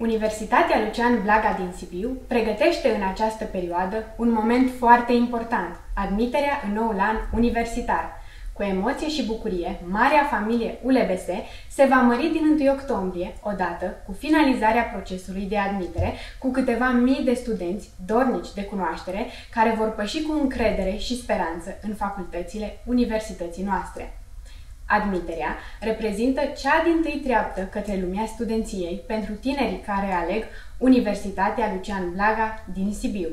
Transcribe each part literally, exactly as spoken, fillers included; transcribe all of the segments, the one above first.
Universitatea Lucian Blaga din Sibiu pregătește în această perioadă un moment foarte important, admiterea în noul an universitar. Cu emoție și bucurie, marea familie U L B S se va mări din întâi octombrie, odată cu finalizarea procesului de admitere, cu câteva mii de studenți dornici de cunoaștere, care vor păși cu încredere și speranță în facultățile universității noastre. Admiterea reprezintă cea dintâi treaptă către lumea studenției pentru tinerii care aleg Universitatea Lucian Blaga din Sibiu.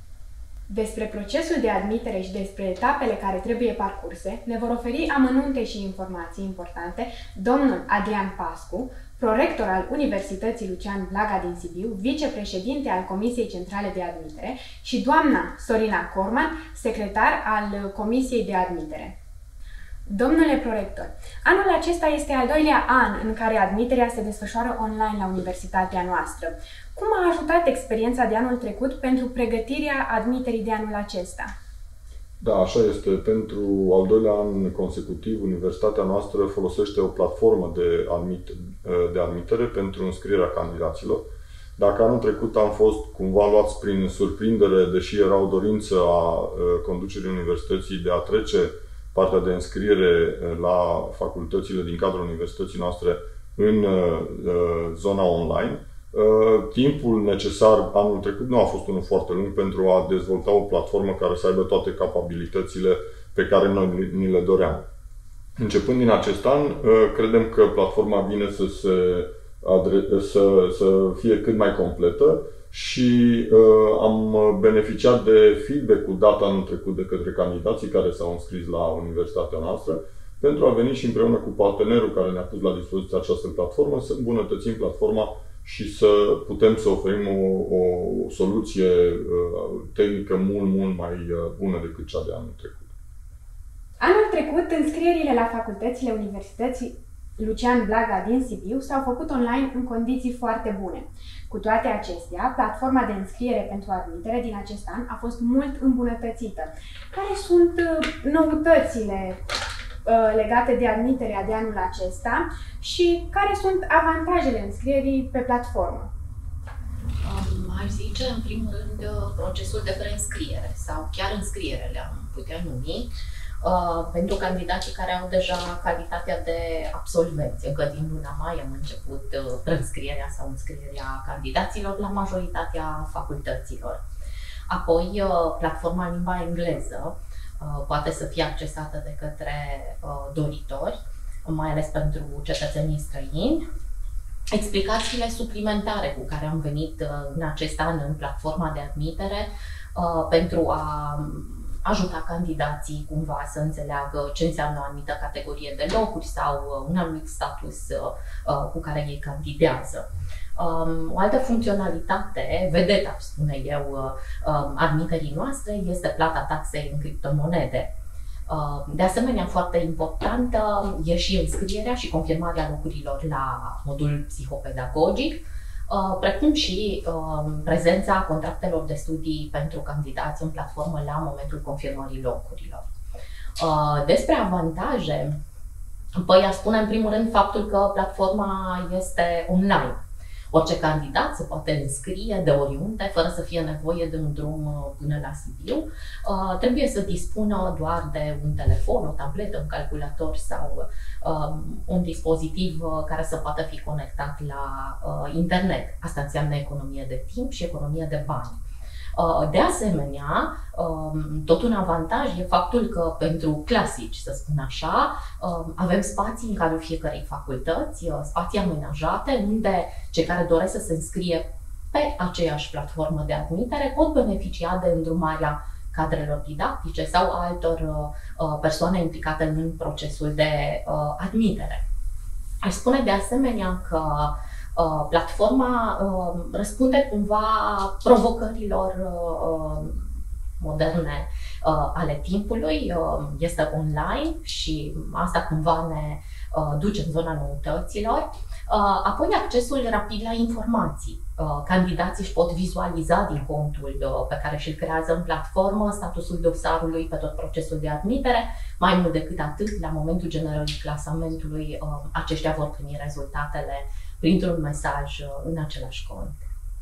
Despre procesul de admitere și despre etapele care trebuie parcurse ne vor oferi amănunte și informații importante domnul Adrian Pascu, prorector al Universității Lucian Blaga din Sibiu, vicepreședinte al Comisiei Centrale de Admitere, și doamna Sorina Corman, secretar al Comisiei de Admitere. Domnule prorector, anul acesta este al doilea an în care admiterea se desfășoară online la universitatea noastră. Cum a ajutat experiența de anul trecut pentru pregătirea admiterii de anul acesta? Da, așa este. Pentru al doilea an consecutiv, universitatea noastră folosește o platformă de, admit, de admitere pentru înscrierea candidaților. Dacă anul trecut am fost cumva luați prin surprindere, deși era o dorință a conducerii universității de a trece partea de înscriere la facultățile din cadrul universității noastre în zona online, timpul necesar anul trecut nu a fost unul foarte lung pentru a dezvolta o platformă care să aibă toate capabilitățile pe care noi ni le doream. Începând din acest an, credem că platforma vine să, se adre- să, să fie cât mai completă și uh, am beneficiat de feedback-ul dat anul trecut de către candidații care s-au înscris la universitatea noastră pentru a veni și împreună cu partenerul care ne-a pus la dispoziție această platformă să îmbunătățim platforma și să putem să oferim o, o soluție uh, tehnică mult, mult mai bună decât cea de anul trecut. Anul trecut, înscrierile la facultățile Universității Lucian Blaga din Sibiu s-au făcut online în condiții foarte bune. Cu toate acestea, platforma de înscriere pentru admitere din acest an a fost mult îmbunătățită. Care sunt noutățile legate de admiterea de anul acesta și care sunt avantajele înscrierii pe platformă? Um, aș zice, în primul rând, procesul de preînscriere sau chiar înscriere le-am putea numi, Uh, pentru candidații care au deja calitatea de absolvenți. Încă din luna mai am început uh, preînscrierea sau înscrierea candidaților la majoritatea facultăților. Apoi, uh, platforma în limba engleză uh, poate să fie accesată de către uh, doritori, mai ales pentru cetățenii străini. Explicațiile suplimentare cu care am venit uh, în acest an în platforma de admitere uh, pentru a ajuta candidații cumva să înțeleagă ce înseamnă o anumită categorie de locuri sau un anumit status cu care ei candidează. O altă funcționalitate, vedetă, spune eu, admiterii noastre, este plata taxei în criptomonede. De asemenea, foarte importantă e și înscrierea și confirmarea locurilor la modul psihopedagogic, precum și uh, prezența contractelor de studii pentru candidați în platformă la momentul confirmării locurilor. Uh, despre avantaje, păi aș spune în primul rând faptul că platforma este online. Orice candidat se poate înscrie de oriunde, fără să fie nevoie de un drum până la Sibiu. Uh, trebuie să dispună doar de un telefon, o tabletă, un calculator sau uh, un dispozitiv uh, care să poată fi conectat la uh, internet. Asta înseamnă economie de timp și economie de bani. De asemenea, tot un avantaj e faptul că pentru clasici, să spun așa, avem spații în cadrul fiecărei facultăți, spații amenajate, unde cei care doresc să se înscrie pe aceeași platformă de admitere pot beneficia de îndrumarea cadrelor didactice sau altor persoane implicate în procesul de admitere. Aș spune de asemenea că Uh, platforma uh, răspunde cumva provocărilor uh, moderne uh, ale timpului, uh, este online și asta cumva ne uh, duce în zona noutăților. Uh, apoi accesul rapid la informații. Uh, candidații își pot vizualiza din contul uh, pe care și-l creează în platformă statusul dosarului pe tot procesul de admitere. Mai mult decât atât, la momentul generării clasamentului, uh, aceștia vor primi rezultatele printr-un mesaj în același cont.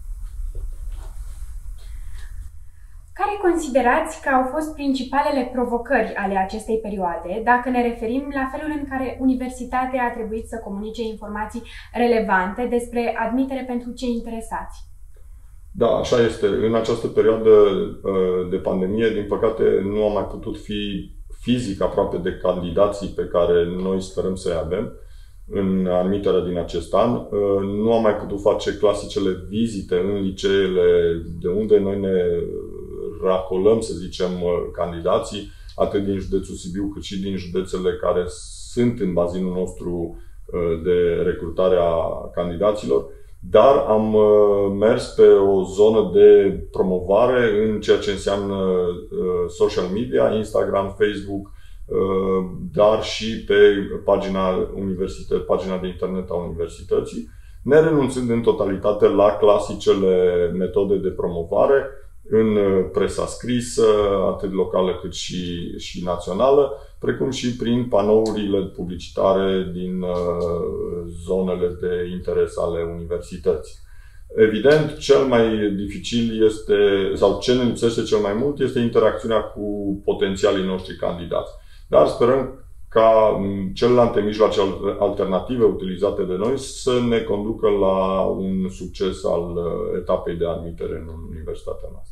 Care considerați că au fost principalele provocări ale acestei perioade, dacă ne referim la felul în care universitatea a trebuit să comunice informații relevante despre admitere pentru cei interesați? Da, așa este. În această perioadă de pandemie, din păcate, nu am mai putut fi fizic aproape de candidații pe care noi sperăm să-i avem în admiterea din acest an. Nu am mai putut face clasicele vizite în liceele de unde noi ne racolăm, să zicem, candidații, atât din județul Sibiu, cât și din județele care sunt în bazinul nostru de recrutare a candidaților. Dar am mers pe o zonă de promovare în ceea ce înseamnă social media, Instagram, Facebook, dar și pe pagina, universității, pagina de internet a universității, ne renunțând în totalitate la clasicele metode de promovare în presa scrisă, atât locală cât și, și națională, precum și prin panourile publicitare din uh, zonele de interes ale universității. Evident, cel mai dificil este, sau ce ne lipsește cel mai mult, este interacțiunea cu potențialii noștri candidați. Dar sperăm ca celelalte mijloace alternative utilizate de noi să ne conducă la un succes al etapei de admitere în universitatea noastră.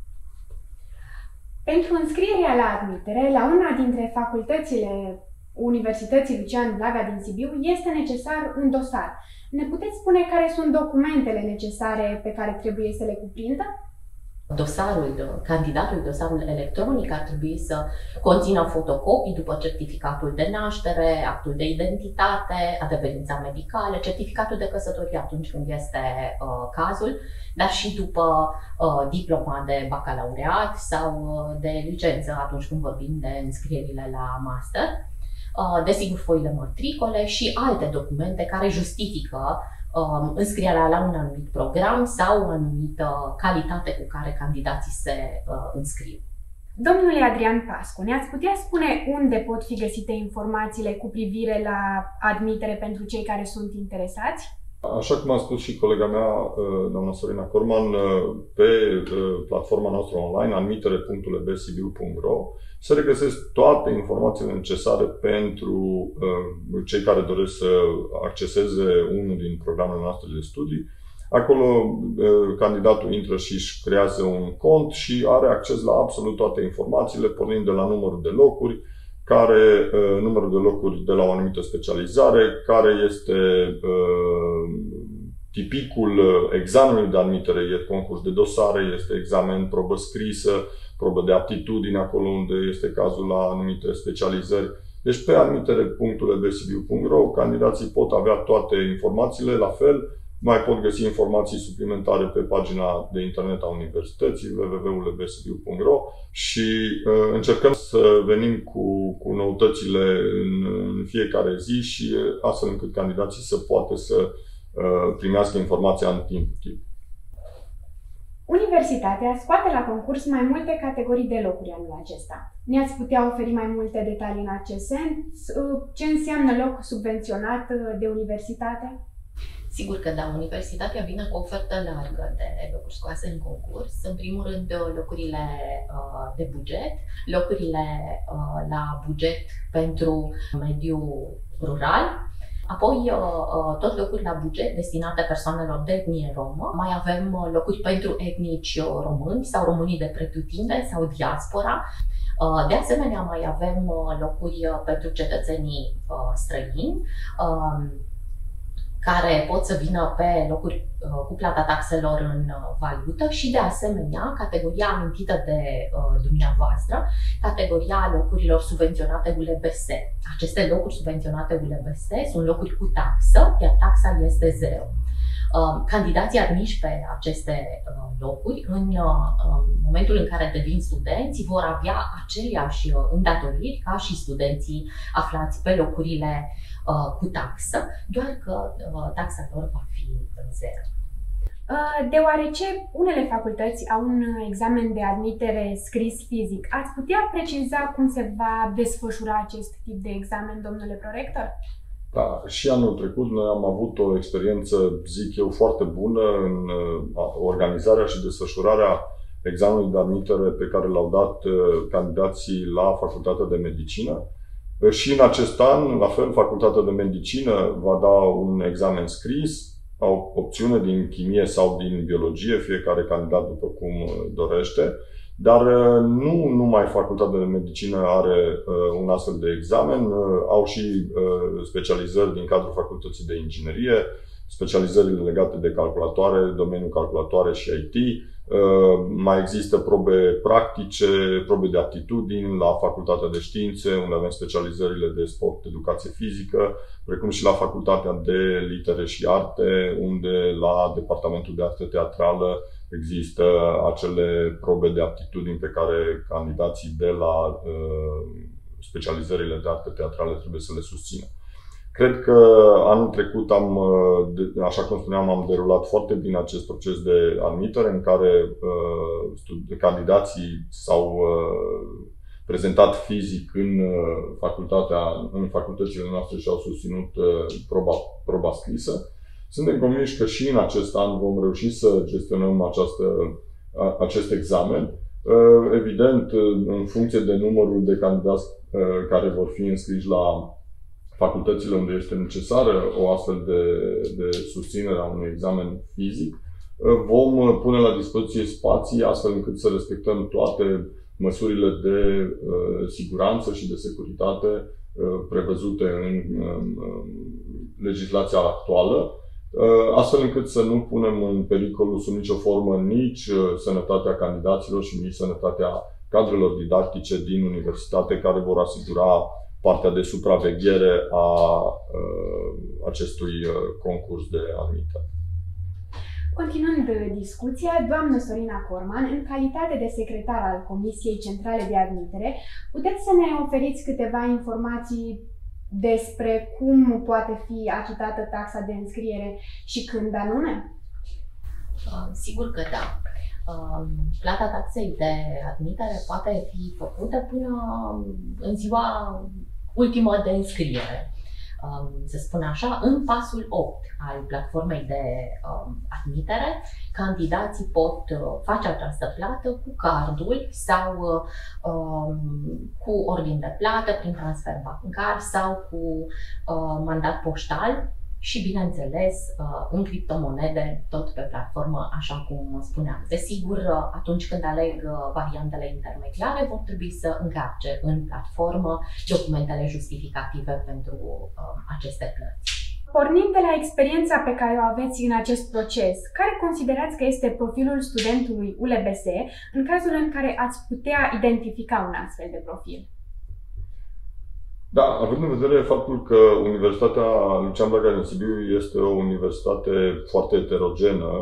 Pentru înscrierea la admitere, la una dintre facultățile Universității Lucian Blaga din Sibiu, este necesar un dosar. Ne puteți spune care sunt documentele necesare pe care trebuie să le cuprindă? Dosarul candidatului, dosarul electronic, ar trebui să conțină fotocopii după certificatul de naștere, actul de identitate, adeverința medicală, certificatul de căsătorie atunci când este uh, cazul, dar și după uh, diploma de bacalaureat sau uh, de licență atunci când vorbim de înscrierile la master. Uh, desigur, foile matricole și alte documente care justifică Um, înscrierea la un anumit program sau o anumită calitate cu care candidații se uh, înscriu. Domnule Adrian Pascu, ne-ați putea spune unde pot fi găsite informațiile cu privire la admitere pentru cei care sunt interesați? Așa cum a spus și colega mea, doamna Sorina Corman, pe platforma noastră online, admitere punct u l b sibiu punct r o, se regăsesc toate informațiile necesare pentru cei care doresc să acceseze unul din programele noastre de studii. Acolo candidatul intră și își creează un cont și are acces la absolut toate informațiile, pornind de la numărul de locuri, care, numărul de locuri de la o anumită specializare, care este uh, tipicul examenului de admitere, e concurs de dosare, este examen, probă scrisă, probă de aptitudine, acolo unde este cazul la anumite specializări. Deci pe admitere punct u l b sibiu punct r o candidații pot avea toate informațiile, la fel, mai pot găsi informații suplimentare pe pagina de internet a universității w w w punct u l b sibiu punct r o și uh, încercăm să venim cu, cu noutățile în, în fiecare zi și astfel încât candidații să poată să uh, primească informația în timp util. Universitatea scoate la concurs mai multe categorii de locuri anul acesta. Ne-ați putea oferi mai multe detalii în acest sens? Ce înseamnă loc subvenționat de universitate? Sigur că da, universitatea vine cu o ofertă largă de locuri scoase în concurs. În primul rând, locurile uh, de buget, locurile uh, la buget pentru mediul rural, apoi uh, tot locuri la buget destinate persoanelor de etnie romă. Mai avem uh, locuri pentru etnici români sau românii de pretutindeni sau diaspora. Uh, de asemenea, mai avem uh, locuri uh, pentru cetățenii uh, străini, uh, care pot să vină pe locuri uh, cu plata taxelor în uh, valută și, de asemenea, categoria amintită de uh, dumneavoastră, categoria locurilor subvenționate U L B S. Aceste locuri subvenționate U L B S sunt locuri cu taxă, iar taxa este zero. Uh, candidații admiși pe aceste uh, locuri, în uh, momentul în care devin studenți, vor avea aceleași uh, îndatoriri ca și studenții aflați pe locurile uh, cu taxă, doar că uh, taxa lor va fi zero. Deoarece unele facultăți au un examen de admitere scris fizic, ați putea preciza cum se va desfășura acest tip de examen, domnule prorector? Da, și anul trecut noi am avut o experiență, zic eu, foarte bună în organizarea și desfășurarea examenului de admitere pe care l-au dat candidații la Facultatea de Medicină. Și în acest an, la fel, Facultatea de Medicină va da un examen scris, o opțiune din chimie sau din biologie, fiecare candidat după cum dorește. Dar nu numai Facultatea de Medicină are uh, un astfel de examen, uh, au și uh, specializări din cadrul Facultății de Inginerie, specializările legate de calculatoare, domeniul calculatoare și I T. Uh, mai există probe practice, probe de aptitudini la Facultatea de Științe, unde avem specializările de sport, educație fizică, precum și la Facultatea de Litere și Arte, unde la Departamentul de Artă Teatrală există acele probe de aptitudini pe care candidații de la uh, specializările de artă teatrale trebuie să le susțină. Cred că anul trecut am, așa cum spuneam, am derulat foarte bine acest proces de admitere în care uh, candidații s-au uh, prezentat fizic în, uh, facultatea, în facultățile noastre și au susținut uh, proba, proba scrisă. Suntem convinși că și în acest an vom reuși să gestionăm această, acest examen. Evident, în funcție de numărul de candidați care vor fi înscriși la facultățile unde este necesară o astfel de, de susținere a unui examen fizic, vom pune la dispoziție spații astfel încât să respectăm toate măsurile de siguranță și de securitate prevăzute în legislația actuală, astfel încât să nu punem în pericol sub nicio formă nici sănătatea candidaților și nici sănătatea cadrelor didactice din universitate care vor asigura partea de supraveghere a acestui concurs de admitere. Continuând discuția, doamnă Sorina Corman, în calitate de secretar al Comisiei Centrale de Admitere, puteți să ne oferiți câteva informații despre cum poate fi achitată taxa de înscriere și când anume? Sigur că da. Plata taxei de admitere poate fi făcută până în ziua ultimă de înscriere. Să spun așa, în pasul opt al platformei de admitere, candidații pot face această plată cu cardul sau cu ordin de plată prin transfer bancar sau cu mandat poștal și, bineînțeles, în criptomonede, tot pe platformă, așa cum spuneam. Desigur, atunci când aleg variantele intermediare, vor trebui să încarce în platformă documentele justificative pentru aceste plăți. Pornind de la experiența pe care o aveți în acest proces, care considerați că este profilul studentului U L B S în cazul în care ați putea identifica un astfel de profil? Da, având în vedere faptul că Universitatea Lucian Blaga din Sibiu este o universitate foarte heterogenă,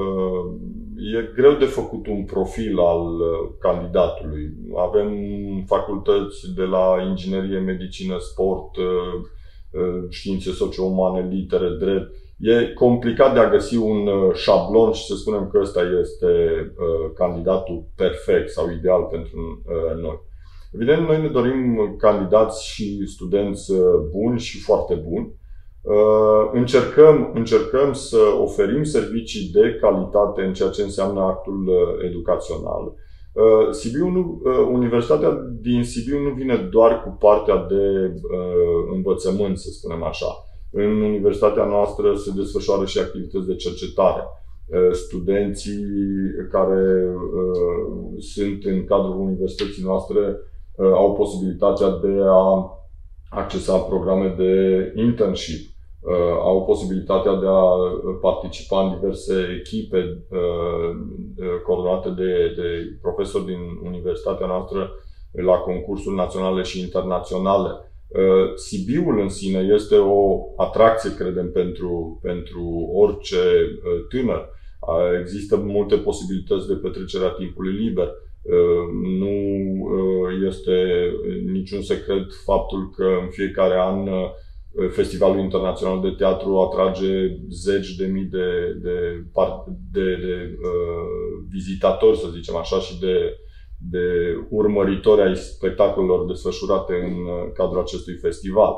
e greu de făcut un profil al candidatului. Avem facultăți de la inginerie, medicină, sport, științe socio-umane, litere, drept. E complicat de a găsi un șablon și să spunem că ăsta este candidatul perfect sau ideal pentru noi. Evident, noi ne dorim candidați și studenți buni și foarte buni. Încercăm, încercăm să oferim servicii de calitate în ceea ce înseamnă actul educațional. Sibiu nu, Universitatea din Sibiu nu vine doar cu partea de învățământ, să spunem așa. În universitatea noastră se desfășoară și activități de cercetare. Studenții care sunt în cadrul universității noastre au posibilitatea de a accesa programe de internship, au posibilitatea de a participa în diverse echipe coordonate de, de profesori din universitatea noastră la concursuri naționale și internaționale. Sibiul în sine este o atracție, credem, pentru, pentru orice tânăr. Există multe posibilități de petrecere a timpului liber. Nu este niciun secret faptul că în fiecare an Festivalul Internațional de Teatru atrage zeci de mii de, de, de, de uh, vizitatori, să zicem așa, și de, de urmăritori ai spectacolelor desfășurate în cadrul acestui festival.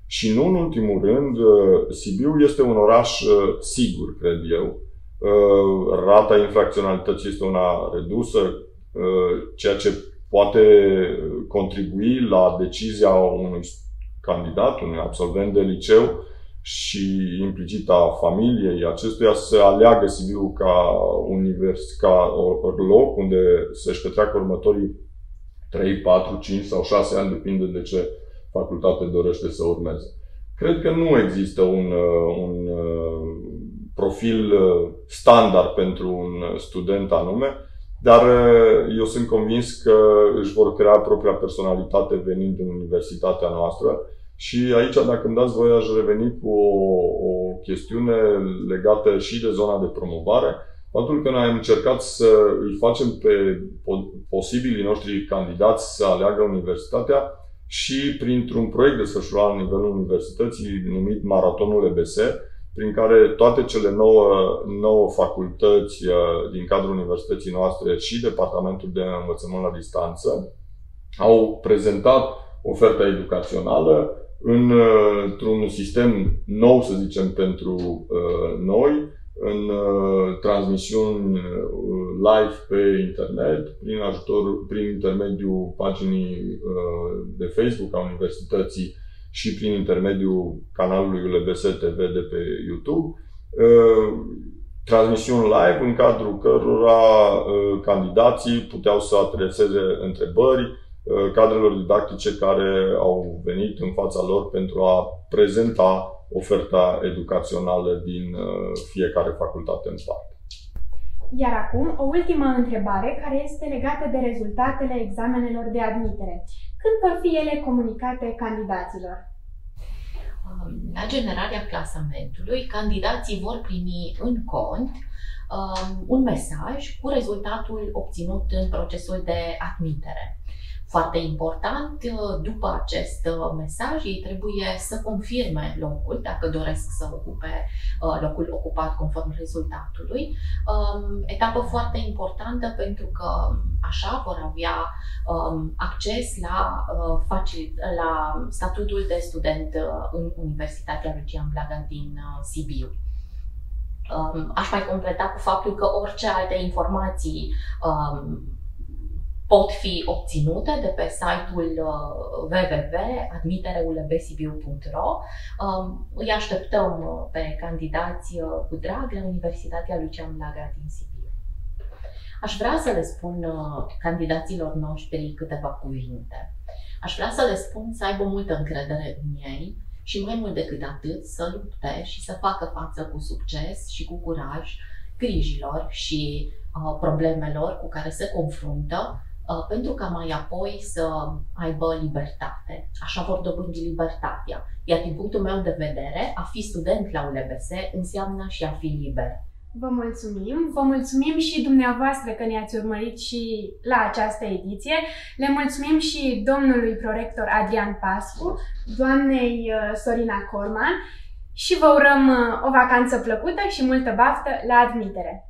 Și nu în ultimul rând, Sibiu este un oraș sigur, cred eu. Rata infracționalității este una redusă, ceea ce poate contribui la decizia unui candidat, unui absolvent de liceu și implicit a familiei acestuia să aleagă Sibiu ca, univers, ca loc unde să-și petreacă următorii trei, patru, cinci sau șase ani, depinde de ce facultate dorește să urmeze. Cred că nu există un, un profil standard pentru un student anume, dar eu sunt convins că își vor crea propria personalitate venind în universitatea noastră. Și aici, dacă îmi dați voie, aș reveni cu o, o chestiune legată și de zona de promovare. Faptul că noi am încercat să îi facem pe posibilii noștri candidați să aleagă universitatea și printr-un proiect desfășurat la nivelul universității numit Maratonul E B S, prin care toate cele nouă, nouă facultăți din cadrul universității noastre și Departamentul de Învățământ la Distanță au prezentat oferta educațională într-un sistem nou, să zicem, pentru uh, noi, în uh, transmisiuni live pe internet, prin ajutor, prin intermediul paginii uh, de Facebook a universității și prin intermediul canalului U L B S T V de pe YouTube. Uh, transmisiuni live în cadrul cărora uh, candidații puteau să adreseze întrebări cadrelor didactice care au venit în fața lor pentru a prezenta oferta educațională din fiecare facultate în parte. Iar acum, o ultimă întrebare care este legată de rezultatele examenelor de admitere. Când vor fi ele comunicate candidaților? La generarea clasamentului, candidații vor primi în cont um, un mesaj cu rezultatul obținut în procesul de admitere. Foarte important, după acest mesaj, ei trebuie să confirme locul, dacă doresc să ocupe locul ocupat conform rezultatului. Etapă foarte importantă pentru că așa vor avea acces la, la statutul de student în Universitatea Lucian Blaga din Sibiu. Aș mai completa cu faptul că orice alte informații pot fi obținute de pe site-ul w w w punct admitere u l b sibiu punct r o. Îi așteptăm pe candidați cu drag la Universitatea Lucian Blaga din Sibiu. Aș vrea să le spun candidaților noștri câteva cuvinte. Aș vrea să le spun să aibă multă încredere în ei și mai mult decât atât să lupte și să facă față cu succes și cu curaj grijilor și problemelor cu care se confruntă, pentru ca mai apoi să aibă libertate. Așa vor dobândi libertatea. Iar din punctul meu de vedere, a fi student la U L B S înseamnă și a fi liber. Vă mulțumim! Vă mulțumim și dumneavoastră că ne-ați urmărit și la această ediție. Le mulțumim și domnului prorector Adrian Pascu, doamnei Sorina Corman și vă urăm o vacanță plăcută și multă baftă la admitere!